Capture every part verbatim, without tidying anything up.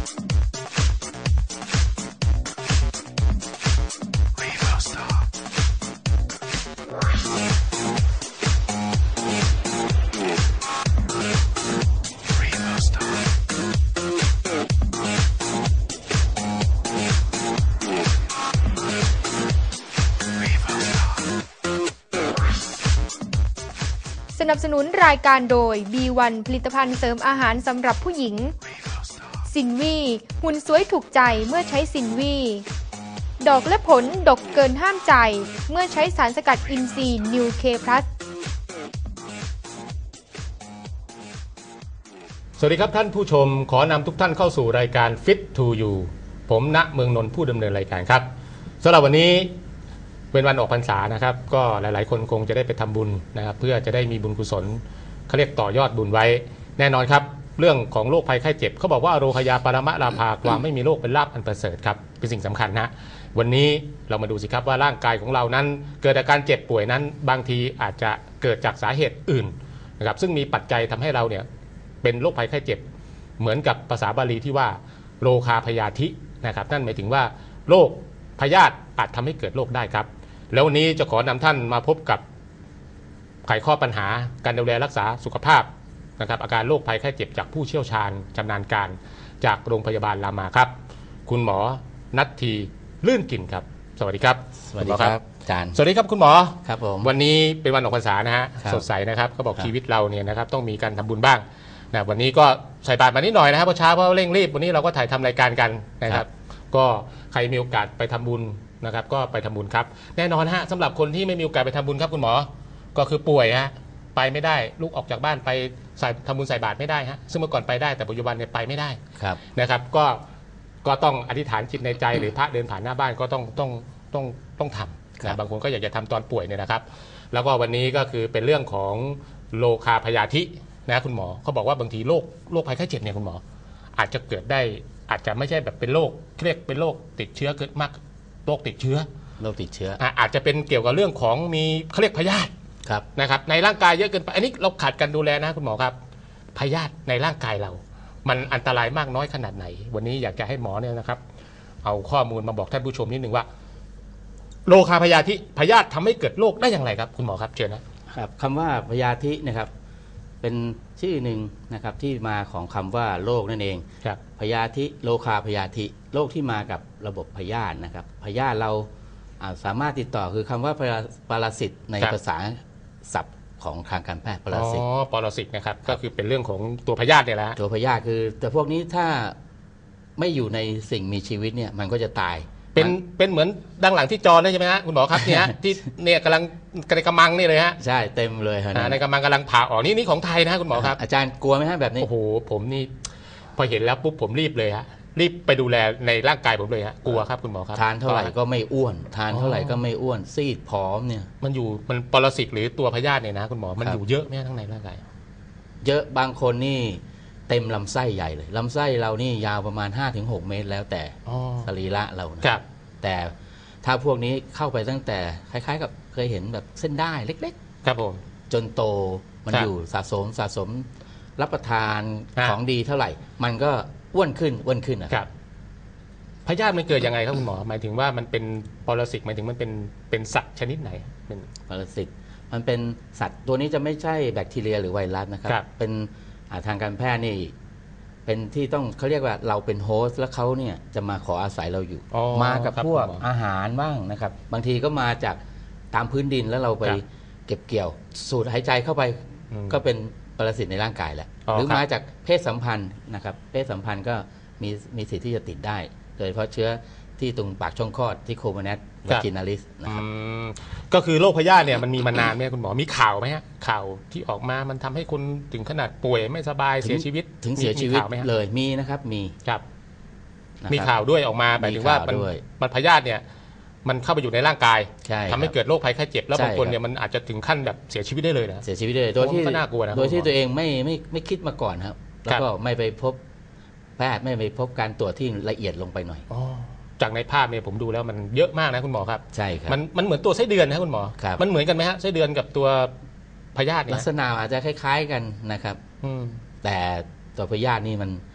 สนับสนุนรายการโดย บี วัน ผลิตภัณฑ์เสริมอาหารสำหรับผู้หญิงซินวีหุ่นสวยถูกใจเมื่อใช้ซินวีดอกและผลดกเกินห้ามใจเมื่อใช้สารสกัดอินทรีย์นิวเคพลัสสวัสดีครับท่านผู้ชมขอนำทุกท่านเข้าสู่รายการ Fit to You ผมณเมืองนนท์ผู้ดำเนินรายการครับสำหรับวันนี้เป็นวันออกพรรษานะครับก็หลายๆคนคงจะได้ไปทำบุญนะครับเพื่อจะได้มีบุญกุศลเขาเรียกต่อยอดบุญไว้แน่นอนครับเรื่องของโรคภัยไข้เจ็บเขาบอกว่าโรคยาปรมะราภาความไม่มีโรคเป็นลาภอันประเสริฐครับเป็นสิ่งสำคัญนะวันนี้เรามาดูสิครับว่าร่างกายของเรานั้นเกิดอาการเจ็บป่วยนั้นบางทีอาจจะเกิดจากสาเหตุอื่นนะครับซึ่งมีปัจจัยทำให้เราเนี่ยเป็นโรคภัยไข้เจ็บเหมือนกับภาษาบาลีที่ว่าโรคาพยาธินะครับนั่นหมายถึงว่าโรคพยาธิอาจทำให้เกิดโรคได้ครับแล้ววันนี้จะขอนำท่านมาพบกับไขข้อปัญหาการดูแลรักษาสุขภาพนะครับอาการโรคภัยไข้เจ็บจากผู้เชี่ยวชาญชำนาญการจากโรงพยาบาลรามาครับคุณหมอณัฐทีลื่นกลิ่นครับสวัสดีครับสวัสดีครับอาจารย์สวัสดีครับคุณหมอครับผมวันนี้เป็นวันออกพรรษานะฮะสดใสนะครับเขาบอกชีวิตเราเนี่ยนะครับต้องมีการทำบุญบ้างนะวันนี้ก็ใส่บาตรมานิดหน่อยนะครับเพราะเช้าเพราะเร่งรีบวันนี้เราก็ถ่ายทำรายการกันนะครับก็ใครมีโอกาสไปทำบุญนะครับก็ไปทำบุญครับแน่นอนฮะสำหรับคนที่ไม่มีโอกาสไปทำบุญครับคุณหมอก็คือป่วยฮะไปไม่ได้ลุกออกจากบ้านไปใส่ทำบุญใส่บาตรไม่ได้ฮะซึ่งเมื่อก่อนไปได้แต่ปัจจุบันเนี่ยไปไม่ได้นะครับก็ก็ต้องอธิษฐานจิตในใจหรือพระเดินผ่านหน้าบ้านก็ต้องต้องต้องต้องทำนะบางคนก็อยากจะทำตอนป่วยเนี่ยนะครับแล้วก็วันนี้ก็คือเป็นเรื่องของโรคาพยาธินะคุณหมอเขาบอกว่าบางทีโรคโรคภัยไข้เจ็บเนี่ยคุณหมออาจจะเกิดได้อาจจะไม่ใช่แบบเป็นโรคเรียกเป็นโรคติดเชื้อเกิดมากโรคติดเชื้อโรคติดเชื้ออาจจะเป็นเกี่ยวกับเรื่องของมีเขาเรียกพยาธินะครับในร่างกายเยอะเกินไปอันนี้เราขาดการดูแลนะคุณหมอครับพยาธิในร่างกายเรามันอันตรายมากน้อยขนาดไหนวันนี้อยากจะให้หมอเนี่ยนะครับเอาข้อมูลมาบอกท่านผู้ชมนิดหนึ่งว่าโรคาพยาธิพยาธิทำให้เกิดโรคได้อย่างไรครับคุณหมอครับเชิญนะครับคำว่าพยาธินะครับเป็นชื่อหนึ่งนะครับที่มาของคำว่าโรคนั่นเองพยาธิโรคาพยาธิโรคที่มากับระบบพยาธินะครับพยาธิเราสามารถติดต่อคือคำว่าปรสิตในภาษาศัพท์ของทางการแพทย์ปรสิตอ๋อปรสิตนะครับก็คือเป็นเรื่องของตัวพยาธิเนี่ยแหละตัวพยาธิคือแต่พวกนี้ถ้าไม่อยู่ในสิ่งมีชีวิตเนี่ยมันก็จะตายเป็นเป็นเหมือนดังหลังที่จอนี่ใช่ไหมฮะคุณหมอครับเนี่ยที่เนี่ยกำลังในกำมังนี่เลยฮะใช่เต็มเลยฮะในกำมังกำลังผ่าออกนี่นี่ของไทยนะคุณหมอครับอาจารย์กลัวไหมฮะแบบนี้โอ้โหผมนี่พอเห็นแล้วปุ๊บผมรีบเลยฮะรีบไปดูแลในร่างกายผมเลยฮะกลัวครับคุณหมอครับทานเท่าไหร่ก็ไม่อ้วนทานเท่าไหร่ก็ไม่อ้วนซีดผอมเนี่ยมันอยู่มันปรสิตหรือตัวพยาธิเนี่ยนะคุณหมอมันอยู่เยอะไหมทั้งในร่างกายเยอะบางคนนี่เต็มลำไส้ใหญ่เลยลำไส้เรานี่ยาวประมาณ ห้าถึงหก เมตรแล้วแต่สรีระเรานะแต่ถ้าพวกนี้เข้าไปตั้งแต่คล้ายๆกับเคยเห็นแบบเส้นได้เล็กๆครับผมจนโตมันอยู่สะสมสะสมรับประทานของดีเท่าไหร่มันก็อ้วนขึ้นอ้วนขึ้นนะครับพยาธิมันเกิดยังไงครับคุณหมอหมายถึงว่ามันเป็นปรสิตหมายถึงมันเป็นเป็นสัตว์ชนิดไหนเป็นปรสิตมันเป็นสัตว์ตัวนี้จะไม่ใช่แบคทีเรียหรือไวรัสนะครับเป็นทางการแพทย์นี่เป็นที่ต้องเขาเรียกว่าเราเป็นโฮสต์แล้วเขาเนี่ยจะมาขออาศัยเราอยู่มากับพวกอาหารบ้างนะครับบางทีก็มาจากตามพื้นดินแล้วเราไปเก็บเกี่ยวสูดหายใจเข้าไปก็เป็นปรสิตในร่างกายแหละหรือมาจากเพศสัมพันธ์นะครับเพศสัมพันธ์ก็มีมีสิทธิ์ที่จะติดได้โดยเฉพาะเชื้อที่ตรงปากช่องคลอดที่โคโมเนสวาจินาลิสนะครับก็คือโรคพยาธิเนี่ยมันมีมานานไหมคุณหมอมีข่าวไหมฮะข่าวที่ออกมามันทำให้คนถึงขนาดป่วยไม่สบายเสียชีวิตถึงเสียชีวิตเลยมีนะครับมีครับมีข่าวด้วยออกมาหมายถึงว่ามันพยาธิเนี่ยมันเข้าไปอยู่ในร่างกายทำให้เกิดโรคภัยไข้เจ็บแล้วบางคนเนี่ยมันอาจจะถึงขั้นแบบเสียชีวิตได้เลยนะเสียชีวิตเลยโดยที่โดยที่ตัวเองไม่ไม่ไม่คิดมาก่อนครับแล้วก็ไม่ไปพบแพทย์ไม่ไปพบการตรวจที่ละเอียดลงไปหน่อยจากในภาพเนี่ยผมดูแล้วมันเยอะมากนะคุณหมอครับใช่ครับมันมันเหมือนตัวไส้เดือนนะคุณหมอมันเหมือนกันไหมฮะไส้เดือนกับตัวพยาธิลักษณะอาจจะคล้ายๆกันนะครับแต่ตัวพยาธินี่มัน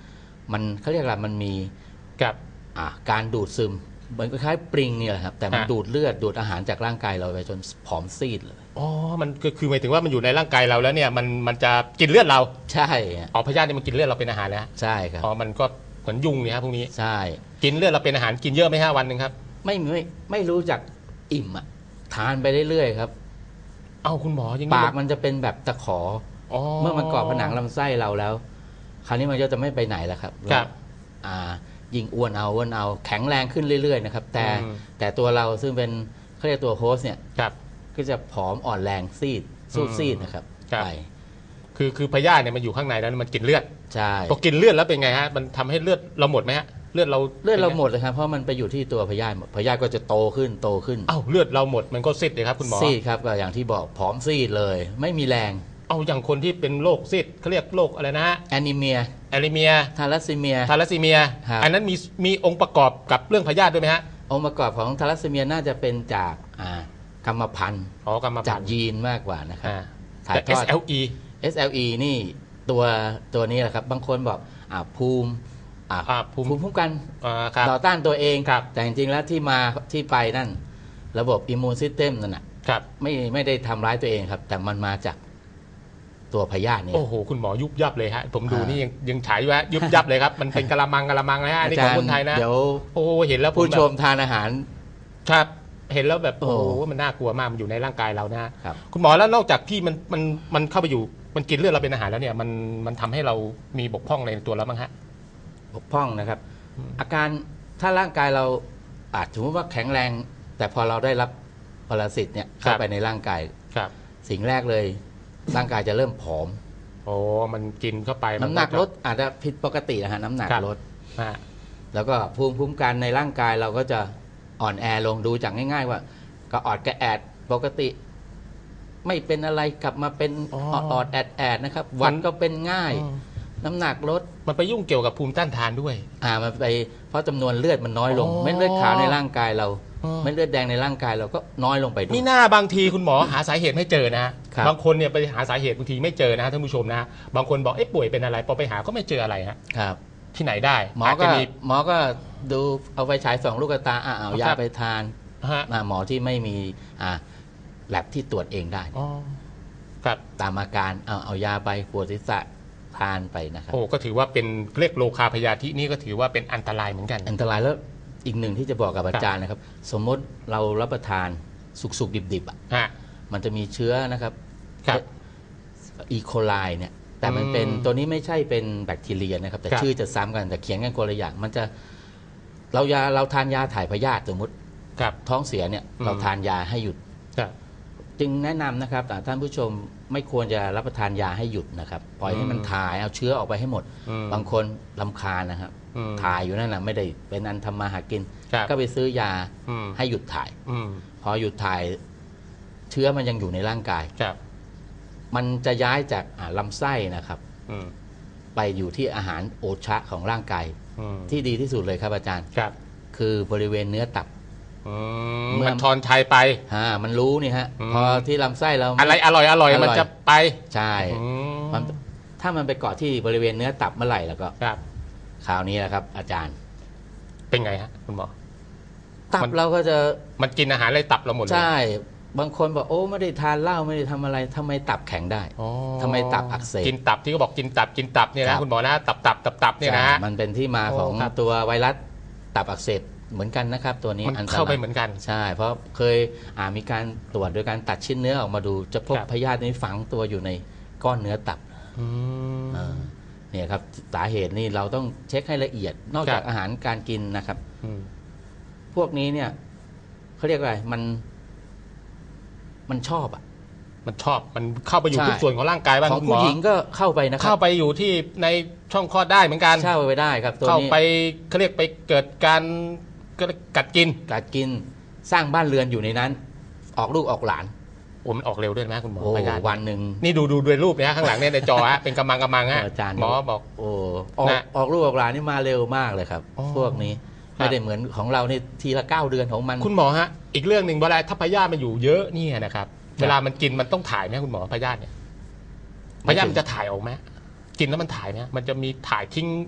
มันเขาเรียกอะไรมันมีกับการดูดซึมเหมือนคล้ายๆปริงนี่แหละครับแต่มันดูดเลือดดูดอาหารจากร่างกายเราไปจนผอมซีดเลยอ๋อมันก็คือหมายถึงว่ามันอยู่ในร่างกายเราแล้วเนี่ยมันมันจะกินเลือดเราใช่อ๋อพยาธิเนี่ยมันกินเลือดเราเป็นอาหารแล้วใช่ครับอ๋อมันก็เหมือนยุงเนี่ยครับพวกนี้ใช่กินเลือดเราเป็นอาหารกินเยอะไหมฮะวันหนึ่งครับไม่ไม่ไม่รู้จักอิ่มอ่ะทานไปเรื่อยๆครับเอ้าคุณหมอยังปากมันจะเป็นแบบตะขอเมื่อมันเกาะผนังลำไส้เราแล้วคราวนี้มันก็จะไม่ไปไหนแล้วครับครับอ่ายิ่งอ้วนเอาอ้วนเอาแข็งแรงขึ้นเรื่อยๆนะครับแต่แต่ตัวเราซึ่งเป็นเขาเรียกตัวโฮสเนี่ยก็จะผอมอ่อนแรงซีดสู้ซีดนะครับไปคือคือพยาธิเนี่ยมันอยู่ข้างในแล้วมันกินเลือดใช่พอกินเลือดแล้วเป็นไงฮะมันทำให้เลือดเราหมดไหมฮะเลือดเราเลือดเราหมดเลยครับเพราะมันไปอยู่ที่ตัวพยาธิพยาธิก็จะโตขึ้นโตขึ้นอ้าวเลือดเราหมดมันก็ซีดเลยครับคุณหมอซีดครับก็อย่างที่บอกผอมซีดเลยไม่มีแรงเอาอย่างคนที่เป็นโรคซีดเขาเรียกโรคอะไรนะแอนิเมียแอนิเมียทาลัสซีเมียทาลัสซีเมียอันนั้นมีมีองค์ประกอบกับเรื่องพยาธิด้วยไหมฮะองค์ประกอบของทาลัสซีเมียน่าจะเป็นจากกรรมพันธุ์อ๋อกรรมพันธุ์จากยีนมากกว่านะครับถ่ายทอด เอส แอล อีเอส แอล อี นี่ตัวตัวนี้แหละครับบางคนบอกอ่าภูมิอ่าภูมิคุ้มกันต่อต้านตัวเองแต่จริงๆแล้วที่มาที่ไปนั่นระบบอิมมูนซิสเต็มนั่นแหะไม่ไม่ได้ทำร้ายตัวเองครับแต่มันมาจากตัวพยาธินี่โอ้โหคุณหมอยุบยับเลยฮะผมดูนี่ยังยังฉายอยู่ฮะยุบยับเลยครับมันเป็นกะละมังกะละมังนะฮะนี่ของคนไทยนะเดี๋ยวโอ้เห็นแล้วผู้ชมทานอาหารครับเห็นแล้วแบบโอ้โหมันน่ากลัวมากมันอยู่ในร่างกายเรานะคุณหมอแล้วนอกจากที่มันมันมันเข้าไปอยู่มันกินเลือดเราเป็นอาหารแล้วเนี่ยมันมันทำให้เรามีบกพร่องในตัวเราบ้างฮะบกพร่องนะครับอาการถ้าร่างกายเราอาจสมมติว่าแข็งแรงแต่พอเราได้รับปรสิตเนี่ยเข้าไปในร่างกายสิ่งแรกเลยร่างกายจะเริ่มผอมโอ้มันกินเข้าไปน้ำหนักลดอาจจะผิดปกตินะฮะน้ำหนักลดแล้วก็ภูมิคุ้มกันในร่างกายเราก็จะอ่อนแอลงดูจากง่ายๆว่าก็ออดกระแอดปกติไม่เป็นอะไรกลับมาเป็นออดแอดแอดนะครับวันก็เป็นง่ายน้ำหนักลดมันไปยุ่งเกี่ยวกับภูมิต้านทานด้วยอ่ามันไปเพราะจำนวนเลือดมันน้อยลงเม็ดเลือดขาวในร่างกายเราเม็ดเลือดแดงในร่างกายเราก็น้อยลงไปด้วยนี่หน้าบางทีคุณหมอหาสาเหตุไม่เจอนะบางคนเนี่ยไปหาสาเหตุบางทีไม่เจอนะท่านผู้ชมนะบางคนบอกเอ๊ะป่วยเป็นอะไรพอไปหาก็ไม่เจออะไรฮะครับที่ไหนได้หมอก็หมอก็ดูเอาไฟฉายส่องลูกตาอ่าเอายาไปทานหมอที่ไม่มีอ่าแลบที่ตรวจเองได้ครับตามอาการเอาเอายาไปปวดศีรษะทานไปนะครับโอ้ก็ถือว่าเป็นเรียกโรคาพยาธินี่ก็ถือว่าเป็นอันตรายเหมือนกันอันตรายแล้วอีกหนึ่งที่จะบอกกับอาจารย์นะครับสมมติเรารับประทานสุกๆดิบๆอ่ะมันจะมีเชื้อนะครับอีโคไลเนี่ยแต่มันเป็นตัวนี้ไม่ใช่เป็นแบคทีเรียนะครับแต่ชื่อจะซ้ำกันแต่เขียนกันคนละอย่างมันจะเรายาเราทานยาถ่ายพยาธิสมมติท้องเสียเนี่ยเราทานยาให้หยุดจึงแนะนำนะครับท่านผู้ชมไม่ควรจะรับประทานยาให้หยุดนะครับปล่อยให้มันถ่ายเอาเชื้อออกไปให้หมดบางคนรำคาญนะครับถ่ายอยู่นั่นแหละไม่ได้เป็นอันทำมาหากินก็ไปซื้อยาให้หยุดถ่ายพอหยุดถ่ายเชื้อมันยังอยู่ในร่างกายมันจะย้ายจากลำไส้นะครับไปอยู่ที่อาหารโอชะของร่างกายที่ดีที่สุดเลยครับอาจารย์คือบริเวณเนื้อตับเมื่อทอนชัยไปฮะมันรู้นี่ฮะพอที่ลำไส้เราอะไรอร่อยอร่อยมันจะไปใช่ถ้ามันไปเกาะที่บริเวณเนื้อตับเมื่อไหร่แล้วก็คราวนี้แหละครับอาจารย์เป็นไงฮะคุณหมอตับเราก็จะมันกินอาหารอะไรตับเราหมดเลยใช่บางคนบอกโอ้ไม่ได้ทานเหล้าไม่ได้ทำอะไรทำไมตับแข็งได้ทำไมตับอักเสบกินตับที่เขาบอกกินตับกินตับเนี่ยนะคุณหมอนะตับตับตับตับเนี่ยนะมันเป็นที่มาของตัวไวรัสตับอักเสบเหมือนกันนะครับตัวนี้มันเข้าไปเหมือนกันใช่เพราะเคยมีการตรวจโดยการตัดชิ้นเนื้อออกมาดูจะพบพยาธินี้ฝังตัวอยู่ในก้อนเนื้อตับเนี่ยครับสาเหตุนี่เราต้องเช็คให้ละเอียดนอกจากอาหารการกินนะครับพวกนี้เนี่ยเขาเรียกอะไรมันมันชอบอ่ะมันชอบมันเข้าไปอยู่ทุกส่วนของร่างกายบ้างของผู้หญิงก็เข้าไปนะครับเข้าไปอยู่ที่ในช่องคลอดได้เหมือนกันเข้าไปได้ครับเข้าไปเขาเรียกไปเกิดการกัดกินกัดกินสร้างบ้านเรือนอยู่ในนั้นออกลูกออกหลานโอ้มันออกเร็วด้วยไหมคุณหมอวันหนึ่งนี่ดูดูด้วยรูปนะข้างหลังเนี่ยในจอฮะเป็นกำมังกำมังฮะหมอบอกโอ้ออกออกลูกออกหลานนี่มาเร็วมากเลยครับพวกนี้ไม่ได้เหมือนของเราในทีละเก้าเดือนของมันคุณหมอฮะอีกเรื่องหนึ่งเวลาถ้าพยาธิมันอยู่เยอะนี่นะครับเวลามันกินมันต้องถ่ายไหมคุณหมอพยาธิเนี่ยพยาธิมันจะถ่ายออกไหมกินแล้วมันถ่ายไหมมันจะมีถ่ายทิ้งพวก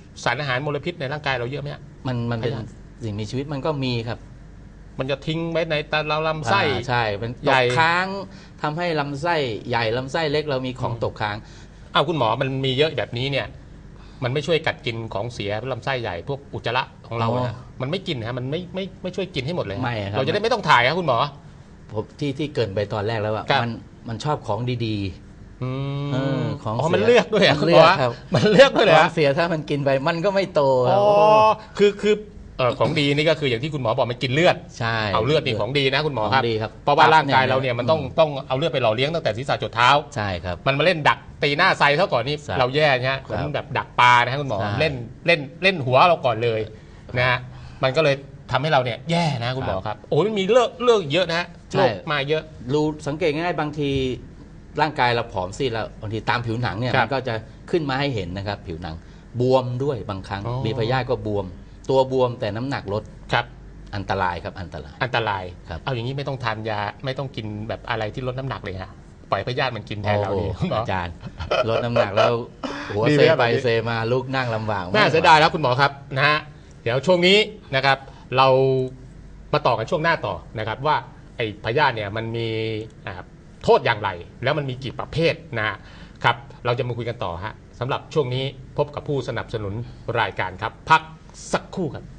สารอาหารมลพิษในร่างกายเราเยอะไหมมันมันเป็นสิ่งมีชีวิตมันก็มีครับมันจะทิ้งไว้ในตาเราลำไส้ใช่เป็นตกค้างทำให้ลำไส้ใหญ่ลำไส้เล็กเรามีของตกค้างอ้าวคุณหมอมันมีเยอะแบบนี้เนี่ยมันไม่ช่วยกัดกินของเสียลำไส้ใหญ่พวกอุจจาระของเรานะมันไม่กินนะมันไม่ไม่ไม่ช่วยกินให้หมดเลยเราจะได้ไม่ต้องถ่ายครับคุณหมอผมที่ที่เกินไปตอนแรกแล้วว่ามันมันชอบของดีๆของมันเลือกด้วยอ่ะคุณหมอมันเลือกด้วยเลยของเสียถ้ามันกินไปมันก็ไม่โตอ๋อคือคือของดีนี่ก็คืออย่างที่คุณหมอบอกมันกินเลือดใช่เอาเลือดนี่ของดีนะคุณหมอครับเพราะว่าร่างกายเราเนี่ยมันต้องต้องเอาเลือดไปหล่อเลี้ยงตั้งแต่ศีรษะจนเท้าใช่ครับมันมาเล่นดักตีหน้าไซเท่าก่อนนี่เราแย่เนี่ยมันแบบดักปลานะฮะคุณหมอเล่นเล่นเล่นหัวเราก่อนเลยนะฮะมันก็เลยทำให้เราเนี่ยแย่นะคุณหมอครับโอ้ยมีเลือกเลือกเยอะนะโรคมาเยอะรู้สังเกตง่ายๆบางทีร่างกายเราผอมซีดแล้วบางทีตามผิวหนังเนี่ยมันก็จะขึ้นมาให้เห็นนะครับผิวหนังบวมด้วยบางครั้งมีพยาธิก็บวมตัวบวมแต่น้ำหนักลดครับอันตรายครับอันตรายอันตรายครับเอาอย่างนี้ไม่ต้องทานยาไม่ต้องกินแบบอะไรที่ลดน้ำหนักเลยฮะปล่อยพยาธิมันกินแทนเราเลยอาจารย์ลดน้ำหนักแล้วหัวเซไปเซมาลุกนั่งลำบากน่าเสียดายแล้วคุณหมอครับนะฮะเดี๋ยวช่วงนี้นะครับเรามาต่อกันช่วงหน้าต่อนะครับว่าไอ้พยาธิเนี่ยมันมีโทษอย่างไรแล้วมันมีกี่ประเภทนะครับเราจะมาคุยกันต่อฮะสำหรับช่วงนี้พบกับผู้สนับสนุนรายการครับพักสักครู่ครับ